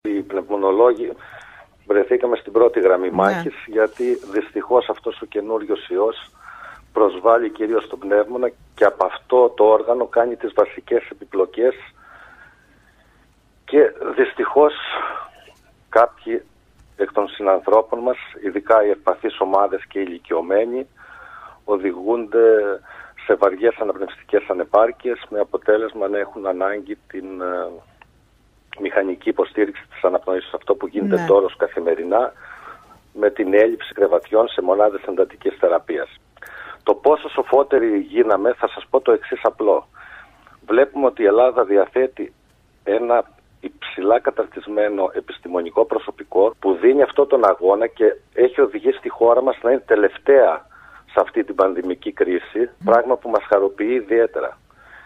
Οι πνευμονολόγοι βρεθήκαμε στην πρώτη γραμμή μάχης, γιατί δυστυχώς αυτός ο καινούριος ιός προσβάλλει κυρίως τον πνεύμονα και από αυτό το όργανο κάνει τις βασικές επιπλοκές και δυστυχώς κάποιοι εκ των συνανθρώπων μας, ειδικά οι ευπαθείς ομάδες και οι ηλικιωμένοι, οδηγούνται σε βαριές αναπνευστικές ανεπάρκειες με αποτέλεσμα να έχουν ανάγκη την μηχανική υποστήριξη της αναπνοής. Αυτό που γίνεται τώρα καθημερινά με την έλλειψη κρεβατιών σε μονάδες εντατικής θεραπείας. Το πόσο σοφότεροι γίναμε θα σας πω το εξής απλό. Βλέπουμε ότι η Ελλάδα διαθέτει ένα υψηλά καταρτισμένο επιστημονικό προσωπικό που δίνει αυτό τον αγώνα και έχει οδηγήσει τη χώρα μας να είναι τελευταία σε αυτή την πανδημική κρίση, πράγμα που μας χαροποιεί ιδιαίτερα.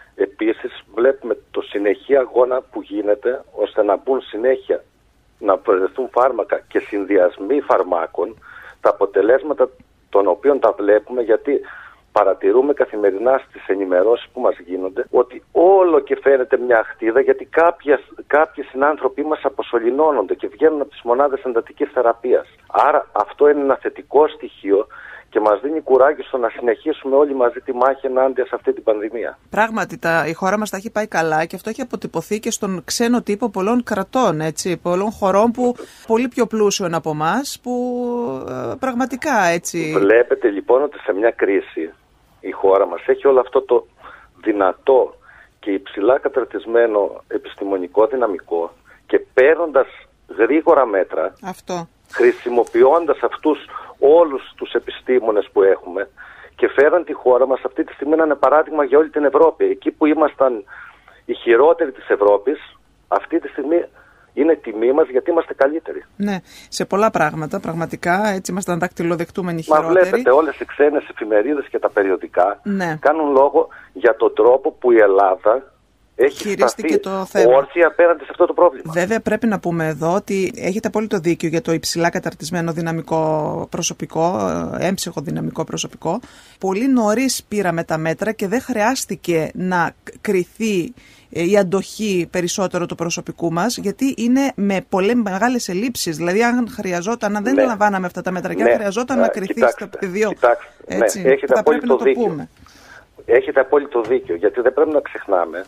Επίσης βλέπουμε το συνεχή αγώνα που γίνεται ώστε να μπουν συνέχεια, να προαιρεθούν φάρμακα και συνδυασμοί φαρμάκων, τα αποτελέσματα των οποίων τα βλέπουμε, γιατί παρατηρούμε καθημερινά στις ενημερώσεις που μας γίνονται ότι όλο και φαίνεται μια αχτίδα, γιατί κάποιοι συνάνθρωποι μας αποσωληνώνονται και βγαίνουν από τις μονάδες εντατικής θεραπείας. Άρα αυτό είναι ένα θετικό στοιχείο και μας δίνει κουράγιο στο να συνεχίσουμε όλοι μαζί τη μάχη ενάντια σε αυτή την πανδημία. Πράγματι, η χώρα μας τα έχει πάει καλά και αυτό έχει αποτυπωθεί και στον ξένο τύπο πολλών κρατών, έτσι, πολλών χωρών που πολύ πιο πλούσιων από εμάς, που πραγματικά έτσι. Βλέπετε λοιπόν ότι σε μια κρίση η χώρα μας έχει όλο αυτό το δυνατό και υψηλά καταρτισμένο επιστημονικό δυναμικό και παίρνοντας γρήγορα μέτρα, χρησιμοποιώντας αυτούς όλους τους επιστήμονες που έχουμε και φέραν τη χώρα μας αυτή τη στιγμή να είναι παράδειγμα για όλη την Ευρώπη. Εκεί που ήμασταν οι χειρότεροι της Ευρώπης, αυτή τη στιγμή είναι τιμή μας γιατί είμαστε καλύτεροι. Ναι, σε πολλά πράγματα πραγματικά έτσι ήμασταν δακτυλοδεικτούμενοι χειρότεροι. Μα βλέπετε όλες οι ξένες εφημερίδες και τα περιοδικά κάνουν λόγο για τον τρόπο που η Ελλάδα έχει χειρίστηκε το θέμα. Όρθια απέναντι σε αυτό το πρόβλημα. Βέβαια, πρέπει να πούμε εδώ ότι έχετε απόλυτο δίκιο για το υψηλά καταρτισμένο δυναμικό προσωπικό, έμψυχο δυναμικό προσωπικό. Πολύ νωρίς πήραμε τα μέτρα και δεν χρειάστηκε να κριθεί η αντοχή περισσότερο του προσωπικού μας, γιατί είναι με πολλές μεγάλες ελλείψεις. Δηλαδή, αν δεν λαμβάναμε αυτά τα μέτρα και αν χρειαζόταν να κριθεί στο πεδίο, έχετε απόλυτο δίκιο. Έχετε απόλυτο δίκιο, γιατί δεν πρέπει να ξεχνάμε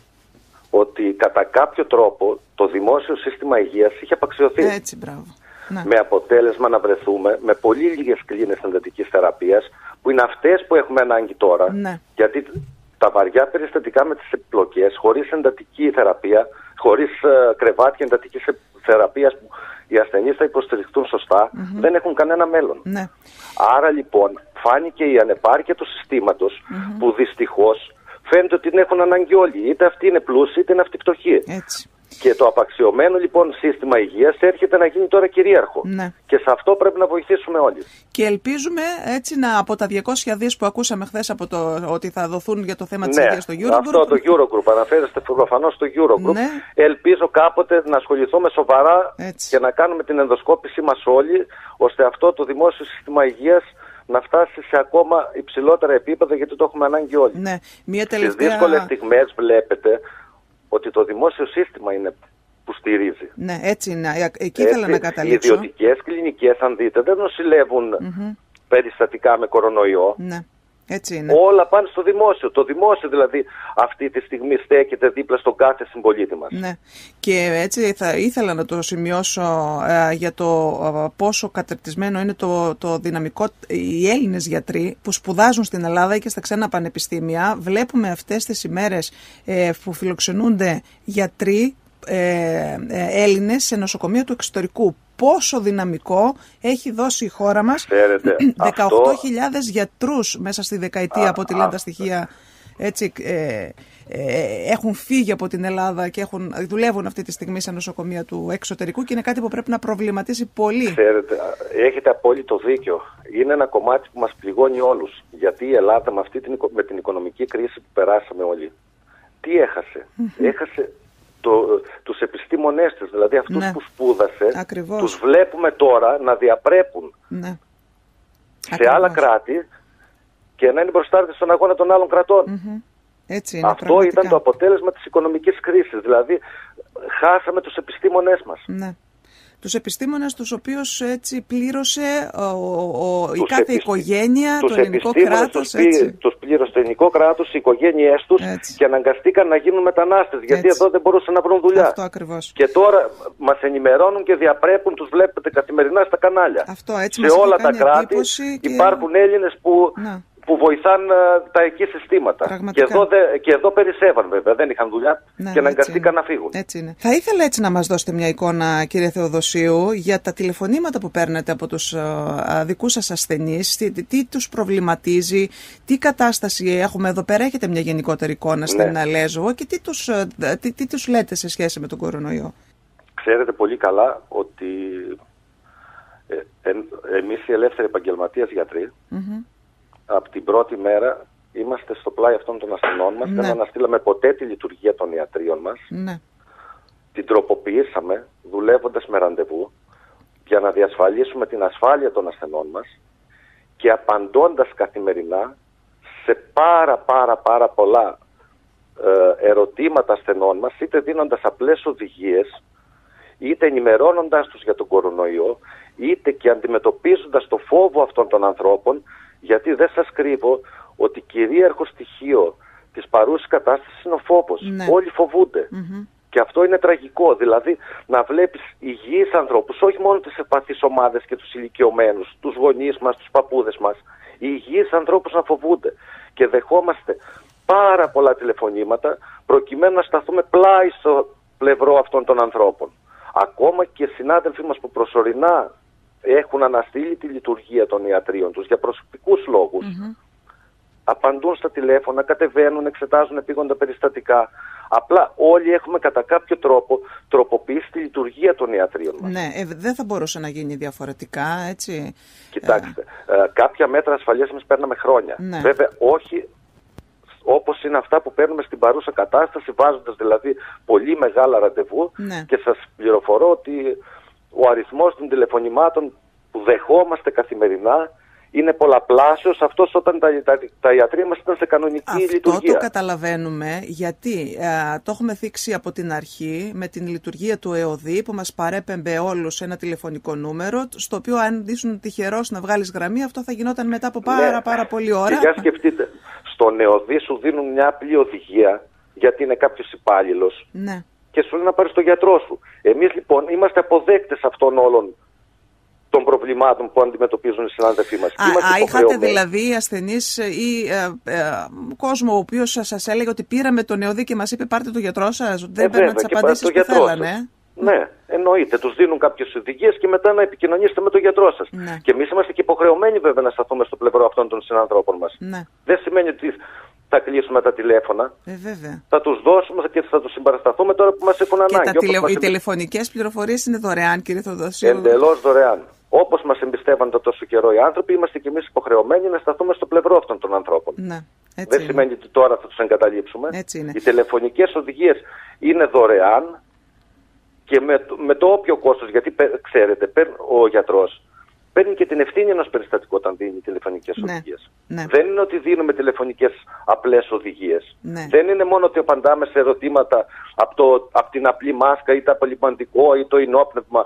ότι κατά κάποιο τρόπο το δημόσιο σύστημα υγείας είχε απαξιωθεί. Έτσι, μπράβο. Με αποτέλεσμα να βρεθούμε με πολύ λίγες κλίνες εντατικής θεραπείας, που είναι αυτές που έχουμε ανάγκη τώρα, γιατί τα βαριά περιστατικά με τις επιπλοκές, χωρίς εντατική θεραπεία, χωρίς κρεβάτια εντατικής θεραπείας που οι ασθενείς θα υποστηριχτούν σωστά, δεν έχουν κανένα μέλλον. Άρα λοιπόν φάνηκε η ανεπάρκεια του συστήματος, που δυστυχώς φαίνεται ότι την έχουν ανάγκη όλοι. Είτε αυτοί είναι πλούσιοι, είτε είναι αυτοί φτωχοί. Και το απαξιωμένο λοιπόν σύστημα υγείας έρχεται να γίνει τώρα κυρίαρχο. Και σε αυτό πρέπει να βοηθήσουμε όλοι. Και ελπίζουμε έτσι από τα 200 δις που ακούσαμε χθες ότι θα δοθούν για το θέμα της υγείας στο Eurogroup. Αυτό το Eurogroup, αναφέρεστε προφανώς στο Eurogroup. Ελπίζω κάποτε να ασχοληθούμε σοβαρά και να κάνουμε την ενδοσκόπησή μας όλοι, ώστε αυτό το δημόσιο σύστημα υγείας να φτάσει σε ακόμα υψηλότερα επίπεδα, γιατί το έχουμε ανάγκη όλοι. Στις δύσκολες στιγμές βλέπετε ότι το δημόσιο σύστημα είναι που στηρίζει. Ναι, έτσι είναι. Εκεί ήθελα να καταλήξω. Οι ιδιωτικές κλινικές, αν δείτε, δεν νοσηλεύουν περιστατικά με κορονοϊό. Έτσι είναι. Όλα πάνε στο δημόσιο. Το δημόσιο δηλαδή αυτή τη στιγμή στέκεται δίπλα στον κάθε συμπολίτη μας. Και έτσι θα ήθελα να το σημειώσω για το πόσο κατερτισμένο είναι το δυναμικό. Οι Έλληνες γιατροί που σπουδάζουν στην Ελλάδα και στα ξένα πανεπιστήμια, βλέπουμε αυτές τις ημέρες που φιλοξενούνται γιατροί Έλληνες σε νοσοκομεία του εξωτερικού. Πόσο δυναμικό έχει δώσει η χώρα μας. 18.000 γιατρούς μέσα στη δεκαετία, από ό,τι λένε τα στοιχεία, έτσι, έχουν φύγει από την Ελλάδα και δουλεύουν αυτή τη στιγμή σε νοσοκομεία του εξωτερικού, και είναι κάτι που πρέπει να προβληματίσει πολύ. Ξέρετε, έχετε απόλυτο δίκιο. Είναι ένα κομμάτι που μας πληγώνει όλους. Γιατί η Ελλάδα με την οικονομική κρίση που περάσαμε όλοι, τι έχασε? Έχασε τους επιστήμονές της, δηλαδή αυτούς που σπούδασε. Τους βλέπουμε τώρα να διαπρέπουν σε άλλα κράτη και να είναι μπροστάρτες στον αγώνα των άλλων κρατών. Έτσι είναι, αυτό πραγματικά ήταν το αποτέλεσμα της οικονομικής κρίσης, δηλαδή χάσαμε τους επιστήμονές μας. Τους επιστήμονες τους οποίους έτσι πλήρωσε η κάθε οικογένεια, το ελληνικό κράτος. Τους πλήρωσε το ελληνικό κράτος, οι οικογένειές τους και αναγκαστήκαν να γίνουν μετανάστες, γιατί εδώ δεν μπορούσαν να βρουν δουλειά. Αυτό ακριβώς. Και τώρα μας ενημερώνουν και διαπρέπουν, τους βλέπετε καθημερινά στα κανάλια. Αυτό, έτσι σε όλα τα κράτη υπάρχουν Έλληνες που βοηθάνε τα εκεί συστήματα. Και εδώ περισσεύαν βέβαια, δεν είχαν δουλειά και αναγκαστήκαν να φύγουν. Έτσι είναι. Θα ήθελα έτσι να μας δώσετε μια εικόνα, κύριε Θεοδοσίου, για τα τηλεφωνήματα που παίρνετε από τους δικούς σας ασθενείς, τι τους προβληματίζει, τι κατάσταση έχουμε εδώ πέρα, έχετε μια γενικότερη εικόνα στην Λέσβο και τι τους λέτε σε σχέση με τον κορονοϊό. Ξέρετε πολύ καλά ότι εμείς οι ελεύθεροι επαγγελματίες γιατροί, από την πρώτη μέρα είμαστε στο πλάι αυτών των ασθενών μας. Δεν αναστήλαμε ποτέ τη λειτουργία των ιατρίων μας. Την τροποποιήσαμε δουλεύοντας με ραντεβού για να διασφαλίσουμε την ασφάλεια των ασθενών μας και απαντώντας καθημερινά σε πάρα πολλά ερωτήματα ασθενών μας, είτε δίνοντας απλές οδηγίες, είτε ενημερώνοντας τους για τον κορονοϊό, είτε και αντιμετωπίζοντας το φόβο αυτών των ανθρώπων. Γιατί δεν σας κρύβω ότι κυρίαρχο στοιχείο της παρούσης κατάστασης είναι ο φόβος. Όλοι φοβούνται. Και αυτό είναι τραγικό. Δηλαδή να βλέπεις υγιείς ανθρώπους, όχι μόνο τις ευπαθείς ομάδες και τους ηλικιωμένους, τους γονείς μας, τους παππούδες μας, οι υγιείς ανθρώπους να φοβούνται. Και δεχόμαστε πάρα πολλά τηλεφωνήματα προκειμένου να σταθούμε πλάι στο πλευρό αυτών των ανθρώπων. Ακόμα και συνάδελφοί μας που προσωρινά έχουν αναστείλει τη λειτουργία των ιατρίων τους για προσωπικούς λόγους, απαντούν στα τηλέφωνα, κατεβαίνουν, εξετάζουν επίγοντα περιστατικά. Απλά όλοι έχουμε κατά κάποιο τρόπο τροποποιήσει τη λειτουργία των ιατρίων μας. Ναι, δεν θα μπορούσε να γίνει διαφορετικά, έτσι. Κοιτάξτε, κάποια μέτρα ασφαλείας μας παίρναμε χρόνια. Βέβαια όχι όπως είναι αυτά που παίρνουμε στην παρούσα κατάσταση, βάζοντας δηλαδή πολύ μεγάλα ραντεβού. Και σας πληροφορώ ότι ο αριθμός των τηλεφωνημάτων που δεχόμαστε καθημερινά είναι πολλαπλάσιος αυτός όταν τα ιατρία μας ήταν σε κανονική λειτουργία. Αυτό το καταλαβαίνουμε, γιατί το έχουμε θίξει από την αρχή με την λειτουργία του ΕΟΔΗ που μας παρέπεμπε όλους ένα τηλεφωνικό νούμερο, στο οποίο αν ήσουν τυχερός να βγάλεις γραμμή, αυτό θα γινόταν μετά από πάρα πολλή ώρα. Και για σκεφτείτε, στον ΕΟΔΗ σου δίνουν μια απλή οδηγία, γιατί είναι κάποιος υπάλληλος. Και σου λέει να πάρεις τον γιατρό σου. Εμείς λοιπόν είμαστε αποδέκτες αυτών όλων των προβλημάτων που αντιμετωπίζουν οι συνάδελφοί μας. Είχατε δηλαδή ασθενείς ή κόσμο ο οποίος σας έλεγε ότι πήραμε τον ΕΟΔΗ και μας είπε πάρτε τον γιατρό σας, δεν παίρναν τις απαντήσεις που θέλανε. Ναι, εννοείται. Τους δίνουν κάποιες οδηγίες και μετά να επικοινωνήσετε με τον γιατρό σας. Και εμείς είμαστε και υποχρεωμένοι βέβαια να σταθούμε στο πλευρό αυτών των συνανθρώπων μας. Δεν σημαίνει ότι θα κλείσουμε τα τηλέφωνα. Θα τους δώσουμε και θα τους συμπαρασταθούμε τώρα που μας έχουν ανάγκη. Και οι τηλεφωνικές πληροφορίες είναι δωρεάν, κύριε Θεοδοσίου. Εντελώς δωρεάν. Όπως μας εμπιστεύονται τόσο καιρό οι άνθρωποι, είμαστε και εμείς υποχρεωμένοι να σταθούμε στο πλευρό αυτών των ανθρώπων. Δεν σημαίνει ότι τώρα θα τους εγκαταλείψουμε. Οι τηλεφωνικές οδηγίες είναι δωρεάν και με το όποιο κόστος, γιατί ξέρετε, ο γιατρός παίρνει και την ευθύνη ενός περιστατικού όταν δίνει τηλεφωνικές οδηγίες. Δεν είναι ότι δίνουμε τηλεφωνικές απλές οδηγίες. Δεν είναι μόνο ότι απαντάμε σε ερωτήματα από την απλή μάσκα ή το απολυμαντικό ή το ινόπνευμα.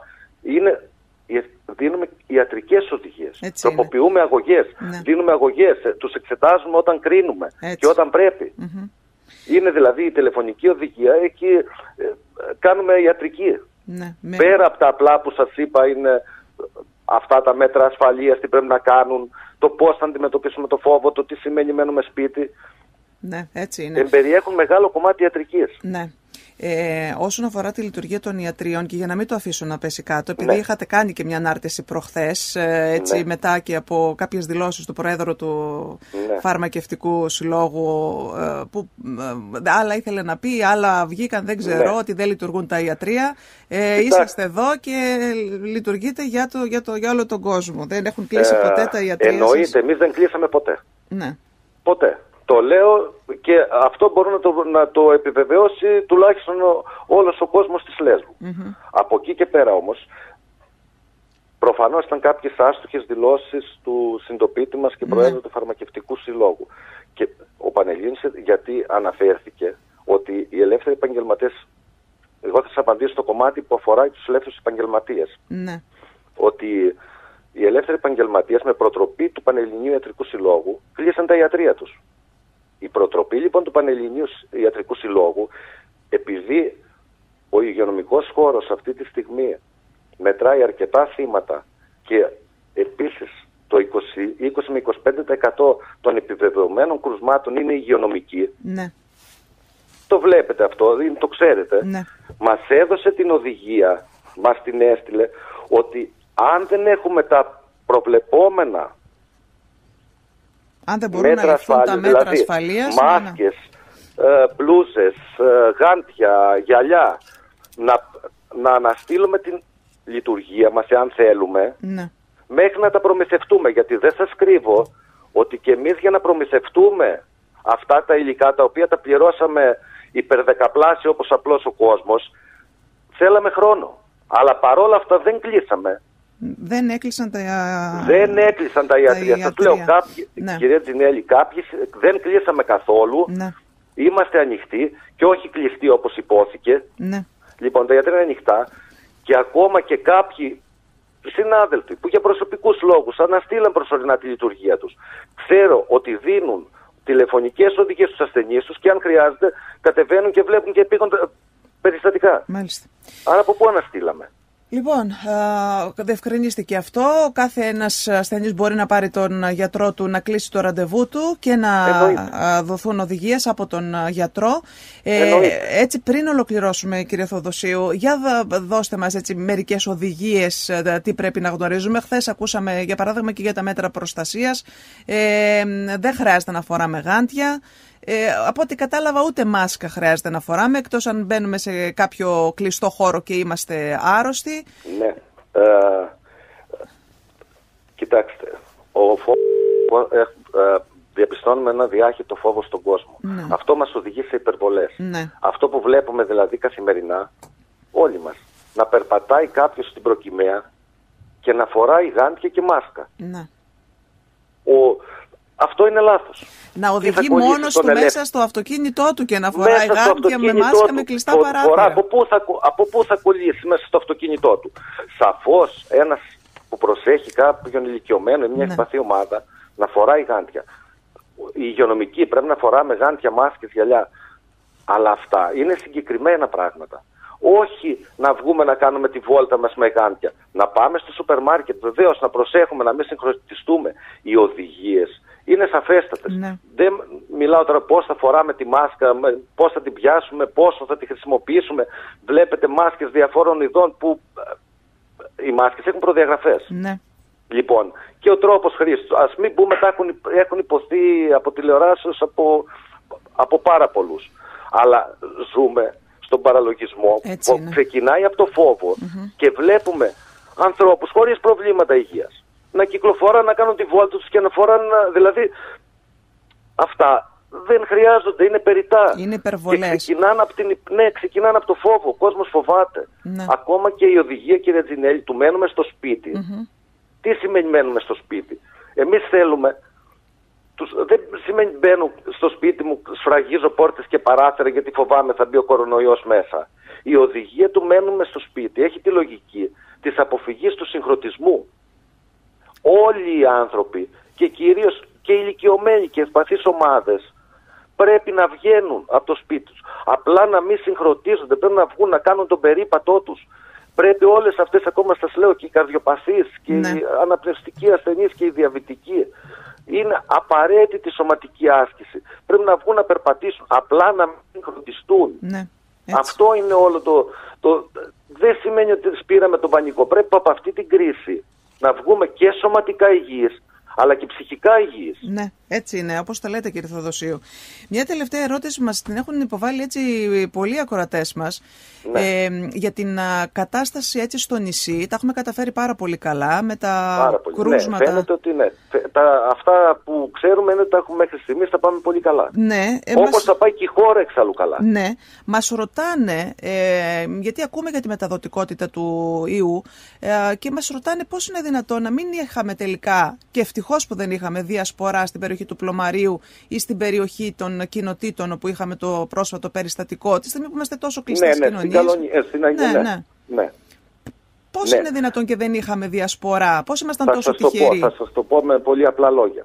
Δίνουμε ιατρικές οδηγίες. Τροποποιούμε αγωγές. Δίνουμε αγωγές. Τους εξετάζουμε όταν κρίνουμε και όταν πρέπει. Είναι δηλαδή η τηλεφωνική οδηγία, εκεί κάνουμε ιατρική. Πέρα από τα απλά που σας είπα είναι αυτά τα μέτρα ασφαλείας, τι πρέπει να κάνουν, το πώς θα αντιμετωπίσουμε το φόβο, το τι σημαίνει μένουμε σπίτι. Έτσι είναι. Περιέχουν μεγάλο κομμάτι ιατρικής. Όσον αφορά τη λειτουργία των ιατρίων, και για να μην το αφήσω να πέσει κάτω, επειδή είχατε κάνει και μια ανάρτηση προχθές, μετά και από κάποιες δηλώσεις του Προέδρου του Φαρμακευτικού Συλλόγου, που άλλα ήθελε να πει, άλλα βγήκαν, δεν ξέρω, ότι δεν λειτουργούν τα ιατρεία. Είσαστε εδώ και λειτουργείτε για όλο τον κόσμο. Δεν έχουν κλείσει ποτέ τα ιατρεία. Εννοείται, εμείς δεν κλείσαμε ποτέ. Ποτέ. Το λέω και αυτό μπορεί να το επιβεβαιώσει τουλάχιστον όλος ο κόσμος της Λέσβου. Από εκεί και πέρα όμως, προφανώς ήταν κάποιες άστοχες δηλώσεις του συντοπίτη μας και Προέδρου του Φαρμακευτικού Συλλόγου. Και ο Πανελλήνης, γιατί αναφέρθηκε ότι οι ελεύθεροι επαγγελματίες Εγώ θα σας απαντήσω στο κομμάτι που αφορά τους ελεύθερους επαγγελματίες. Ναι. Ότι οι ελεύθεροι επαγγελματίες με προτροπή του Πανελληνίου Ιατρικού Συλλόγου κλείσαν τα ιατρεία τους. Η προτροπή λοιπόν του Πανελληνίου Ιατρικού Συλλόγου, επειδή ο υγειονομικός χώρος αυτή τη στιγμή μετράει αρκετά θύματα και επίσης το 20 με 25% των επιβεβαιωμένων κρουσμάτων είναι υγειονομικοί. Ναι. Το βλέπετε αυτό, το ξέρετε. Ναι. Μας έδωσε την οδηγία, μας την έστειλε, ότι αν δεν έχουμε τα προβλεπόμενα αν δεν μπορούν να ληφθούν τα μέτρα δηλαδή, ασφαλείας, μάσκες, μπλούζες, γάντια, γυαλιά, να αναστείλουμε την λειτουργία μας, εάν θέλουμε, ναι, μέχρι να τα προμηθευτούμε. Γιατί δεν σας κρύβω ότι και εμείς για να προμηθευτούμε αυτά τα υλικά, τα οποία τα πληρώσαμε υπερδεκαπλάσια όπως απλώς ο κόσμος, θέλαμε χρόνο. Αλλά παρόλα αυτά δεν κλείσαμε. Δεν έκλεισαν τα ιατρεία. Σας λέω, κάποιοι, ναι, κυρία Τζινέλη, κάποιοι δεν κλείσαμε καθόλου. Ναι. Είμαστε ανοιχτοί και όχι κλειστοί όπως υπόθηκε. Ναι. Λοιπόν, τα ιατρεία είναι ανοιχτά και ακόμα και κάποιοι συνάδελφοι που για προσωπικούς λόγους αναστείλαν προσωρινά τη λειτουργία τους, ξέρω ότι δίνουν τηλεφωνικές οδηγίες στους ασθενείς τους και αν χρειάζεται κατεβαίνουν και βλέπουν και επίγοντα περιστατικά. Μάλιστα. Άρα από πού αναστείλαμε? Λοιπόν, διευκρινίστηκε αυτό. Κάθε ένας ασθενής μπορεί να πάρει τον γιατρό του, να κλείσει το ραντεβού του και να δοθούν οδηγίες από τον γιατρό. Έτσι, πριν ολοκληρώσουμε, κύριε Θεοδοσίου, για δώστε μας έτσι μερικές οδηγίες, τι πρέπει να γνωρίζουμε. Χθες ακούσαμε, για παράδειγμα, και για τα μέτρα προστασίας. Δεν χρειάζεται να φοράμε γάντια. Από ό,τι κατάλαβα, ούτε μάσκα χρειάζεται να φοράμε, εκτός αν μπαίνουμε σε κάποιο κλειστό χώρο και είμαστε άρρωστοι. Ναι. Κοιτάξτε, διαπιστώνουμε ένα διάχυτο φόβο στον κόσμο. Ναι. Αυτό μας οδηγεί σε υπερβολές. Ναι. Αυτό που βλέπουμε δηλαδή καθημερινά, όλοι μας, να περπατάει κάποιος στην προκυμαία και να φοράει γάντια και μάσκα. Ναι. Αυτό είναι λάθος. Να οδηγεί μόνος του μέσα στο αυτοκίνητό του και να φοράει γάντια με μάσκα με κλειστά παράθυρα. Από πού θα κολλήσει μέσα στο αυτοκίνητό του? Σαφώς ένας που προσέχει κάποιον ηλικιωμένο ή μια ευπαθή ομάδα να φοράει γάντια. Οι υγειονομικοί πρέπει να φοράμε γάντια, μάσκες, γυαλιά. Αλλά αυτά είναι συγκεκριμένα πράγματα. Όχι να βγούμε να κάνουμε τη βόλτα μας με γάντια. Να πάμε στο σούπερ μάρκετ, βεβαίως να προσέχουμε να μην συγχρονιστούμε. Οι οδηγίες είναι σαφέστατες. Ναι. Δεν μιλάω τώρα πώς θα φοράμε τη μάσκα, πώς θα την πιάσουμε, πόσο θα τη χρησιμοποιήσουμε. Βλέπετε μάσκες διαφόρων ειδών που οι μάσκες έχουν προδιαγραφές. Ναι. Λοιπόν, και ο τρόπος χρήσης. Ας μην πούμε έχουν υποθεί από τηλεοράσεις από πάρα πολλούς. Αλλά ζούμε στον παραλογισμό που ξεκινάει από το φόβο και βλέπουμε ανθρώπους χωρίς προβλήματα υγείας να κυκλοφορούν, να κάνουν τη βόλτα τους και να φοράνε, δηλαδή αυτά δεν χρειάζονται, είναι περιττά. Είναι υπερβολές. Ξεκινάνε από το φόβο, ο κόσμος φοβάται. Ναι. Ακόμα και η οδηγία, κύριε Τζινέλη, του μένουμε στο σπίτι. Τι σημαίνει μένουμε στο σπίτι? Εμείς θέλουμε, δεν σημαίνει μπαίνω στο σπίτι μου, σφραγίζω πόρτες και παράθυρα γιατί φοβάμαι θα μπει ο κορονοϊός μέσα. Η οδηγία του μένουμε στο σπίτι έχει τη λογική της αποφυγής του συγχρονισμού. Όλοι οι άνθρωποι και κυρίως και οι ηλικιωμένοι και ευπαθείς ομάδες πρέπει να βγαίνουν από το σπίτι τους. Απλά να μην συγχρονίζονται, πρέπει να βγουν να κάνουν τον περίπατό τους. Πρέπει όλες αυτές, ακόμα σας λέω, και οι καρδιοπαθείς και οι αναπνευστικοί ασθενείς και οι διαβητικοί, είναι απαραίτητη σωματική άσκηση. Πρέπει να βγουν να περπατήσουν, απλά να μην συγχρονιστούν. Ναι. Αυτό είναι όλο δεν σημαίνει ότι σπήραμε τον πανικό. Πρέπει από αυτή την κρίση να βγούμε και σωματικά υγιείς, αλλά και ψυχικά υγιείς. Ναι, έτσι είναι, όπως τα λέτε, κύριε Θεοδοσίου. Μια τελευταία ερώτηση μας την έχουν υποβάλει έτσι πολλοί ακροατές μας. Ναι. Για την κατάσταση έτσι στο νησί. Τα έχουμε καταφέρει πάρα πολύ καλά με τα κρούσματα. Ναι, φαίνεται ότι ναι. Αυτά που ξέρουμε είναι ότι τα έχουμε μέχρι στιγμής, θα πάμε πολύ καλά. Ναι, όπως θα πάει και η χώρα εξάλλου καλά. Ναι, μας ρωτάνε, γιατί ακούμε για τη μεταδοτικότητα του ιού και μας ρωτάνε πώς είναι δυνατόν να μην είχαμε τελικά, και ευτυχώς που δεν είχαμε, διασπορά στην περιοχή περιοχή του Πλωμαρίου ή στην περιοχή των κοινοτήτων όπου είχαμε το πρόσφατο περιστατικό, τη στιγμή που είμαστε τόσο κλειστές κοινωνίες. Ναι. Πώς είναι δυνατόν και δεν είχαμε διασπορά, πώς ήμασταν τόσο τυχεροί? Θα σας το πω με πολύ απλά λόγια.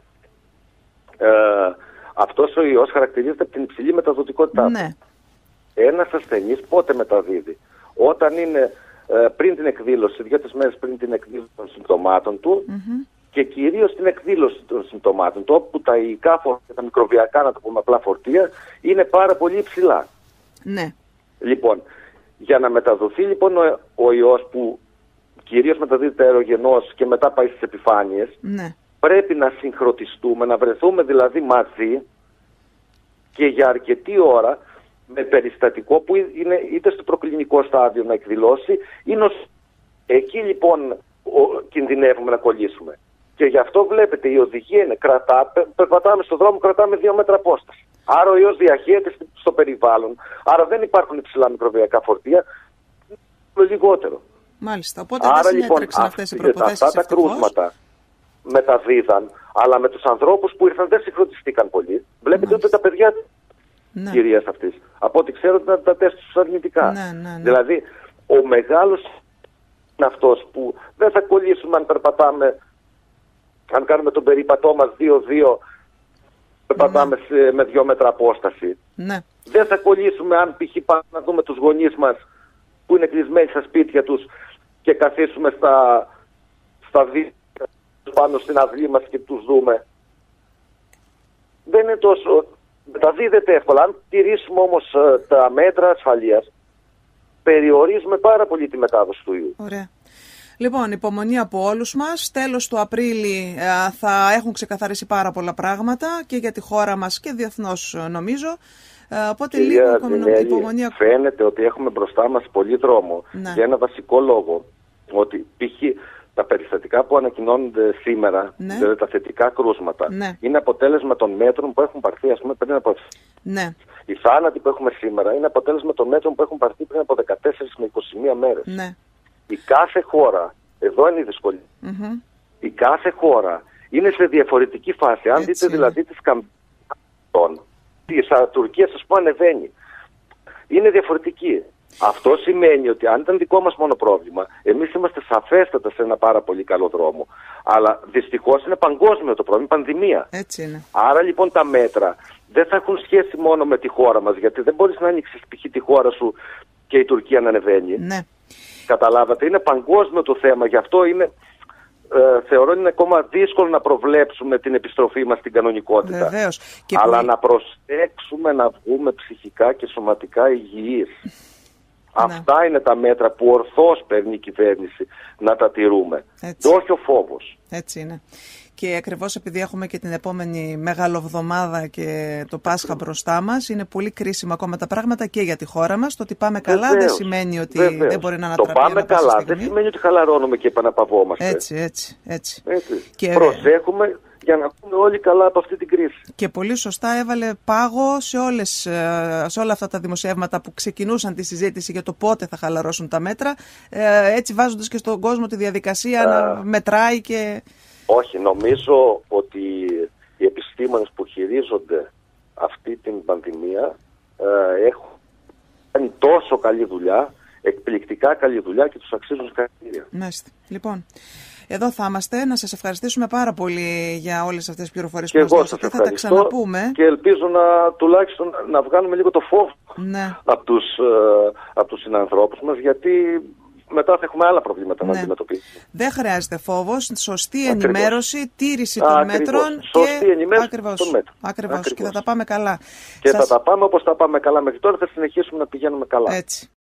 Αυτός ο ιός χαρακτηρίζεται από την υψηλή μεταδοτικότητά του. Ναι. Ένας ασθενής πότε μεταδίδει? Όταν είναι πριν την εκδήλωση, 2-3 μέρες πριν την εκδήλωση των συμπτωμάτων του, και κυρίως την εκδήλωση των συμπτωμάτων του, όπου τα υλικά φορτία, τα μικροβιακά, να το πούμε απλά, φορτία, είναι πάρα πολύ υψηλά. Ναι. Λοιπόν, για να μεταδοθεί λοιπόν ο ιός, που κυρίως μεταδίδεται αερογενώς και μετά πάει στις επιφάνειες, ναι, πρέπει να συγχρονιστούμε, να βρεθούμε δηλαδή μαζί και για αρκετή ώρα με περιστατικό που είναι είτε στο προκλινικό στάδιο να εκδηλώσει, εκεί λοιπόν κινδυνεύουμε να κολλήσουμε. Και γι' αυτό βλέπετε η οδηγία είναι περπατάμε στον δρόμο, κρατάμε 2 μέτρα απόσταση. Άρα ο ιός διαχέεται στο περιβάλλον, άρα δεν υπάρχουν υψηλά μικροβιακά φορτία, λιγότερο. Μάλιστα, οπότε άρα, δεν συνέτρεξαν αυτές οι προϋποθέσεις. Αυτά τα κρούσματα μεταδίδαν, αλλά με τους ανθρώπους που ήρθαν δεν συγχρονιστήκαν πολύ. Βλέπετε ότι τα παιδιά κυρίας αυτής, από ό,τι ξέρω, ήταν τα τεστ τους αρνητικά. Ναι. Δηλαδή, ο μεγάλος είναι αυτός που δεν θα κολλήσουμε αν περπατάμε, αν κάνουμε τον περίπατό μας 2-2, περπατάμε με 2 μέτρα απόσταση. Ναι. Δεν θα κολλήσουμε αν π.χ. πάμε να δούμε τους γονείς μας που είναι κλεισμένοι στα σπίτια τους και καθίσουμε στα δίκτυα πάνω στην αυλή μας και τους δούμε. Δεν είναι τόσο... Μεταδίδεται εύκολα. Αν τηρήσουμε όμως τα μέτρα ασφαλείας, περιορίζουμε πάρα πολύ τη μετάδοση του ιού. Ωραία. Λοιπόν, υπομονή από όλους μας. Τέλος του Απρίλη θα έχουν ξεκαθαρίσει πάρα πολλά πράγματα και για τη χώρα μας και διεθνώς, νομίζω. Οπότε λίγο υπομονή. Φαίνεται ότι έχουμε μπροστά μας πολύ δρόμο, για ένα βασικό λόγο, ότι π.χ. τα περιστατικά που ανακοινώνονται σήμερα, δηλαδή τα θετικά κρούσματα, είναι αποτέλεσμα των μέτρων που έχουν πάρθει, ας πούμε, πριν από... Οι θάνατοι που έχουμε σήμερα είναι αποτέλεσμα των μέτρων που έχουν πάρθει πριν από 14 με 21 μέρες. Η κάθε χώρα, εδώ είναι η δυσκολία, η κάθε χώρα είναι σε διαφορετική φάση. Αν δείτε δηλαδή τις καμπάνες της Τουρκίας, ας πούμε, ανεβαίνει. Είναι διαφορετική. Αυτό σημαίνει ότι αν ήταν δικό μας μόνο πρόβλημα, εμείς είμαστε σαφέστατα σε ένα πάρα πολύ καλό δρόμο. Αλλά δυστυχώς είναι παγκόσμιο το πρόβλημα, πανδημία. Έτσι είναι. Άρα λοιπόν τα μέτρα δεν θα έχουν σχέση μόνο με τη χώρα μας, γιατί δεν μπορείς να ανοίξεις π.χ. τη χώρα σου και η Τουρκία να ανεβαίνει. Ναι. Καταλάβατε, είναι παγκόσμιο το θέμα, γι' αυτό είναι... θεωρώ είναι ακόμα δύσκολο να προβλέψουμε την επιστροφή μας στην κανονικότητα. Βεβαίως. Αλλά να προσέξουμε να βγούμε ψυχικά και σωματικά υγιείς. Αυτά είναι τα μέτρα που ορθώς παίρνει η κυβέρνηση να τα τηρούμε. Και όχι ο φόβος. Έτσι είναι. Και ακριβώς επειδή έχουμε και την επόμενη Μεγαλοβδομάδα και το Πάσχα μπροστά μας, είναι πολύ κρίσιμα ακόμα τα πράγματα και για τη χώρα μας. Το ότι πάμε καλά δεν σημαίνει ότι δεν μπορεί να ανατραπεί. Το πάμε καλά δεν σημαίνει ότι χαλαρώνουμε και επαναπαυόμαστε. Έτσι. Και... προσέχουμε για να πούμε όλοι καλά από αυτή την κρίση. Και πολύ σωστά έβαλε πάγο σε όλα αυτά τα δημοσιεύματα που ξεκινούσαν τη συζήτηση για το πότε θα χαλαρώσουν τα μέτρα, έτσι βάζοντας και στον κόσμο τη διαδικασία να μετράει και... Όχι, νομίζω ότι οι επιστήμονες που χειρίζονται αυτή την πανδημία έχουν κάνει τόσο καλή δουλειά, εκπληκτικά καλή δουλειά και τους αξίζουν συγχαρητήρια. Μάλιστα. Λοιπόν, εδώ θα είμαστε. Να σας ευχαριστήσουμε πάρα πολύ για όλες αυτές τις πληροφορίες που μας δώσατε. Θα τα ξαναπούμε. Και ελπίζω τουλάχιστον να βγάλουμε λίγο το φόβο από τους συνανθρώπους μας, γιατί μετά θα έχουμε άλλα προβλήματα να αντιμετωπίσουμε. Δεν χρειάζεται φόβος, σωστή ενημέρωση, τήρηση των μέτρων. Σωστή ενημέρωση των μέτρων. Ακριβώς. Και θα τα πάμε καλά. Και θα τα πάμε όπως τα πάμε καλά μέχρι τώρα, θα συνεχίσουμε να πηγαίνουμε καλά. Έτσι.